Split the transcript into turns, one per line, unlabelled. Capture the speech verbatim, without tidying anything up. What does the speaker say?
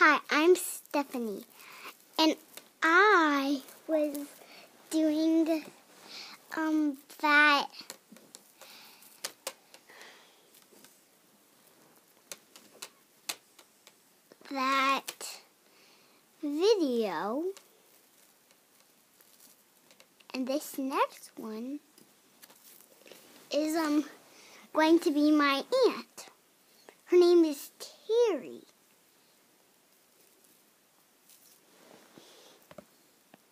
Hi, I'm Stephanie, and I was doing um that that video, and this next one is um going to be my aunt. Her name is Terry.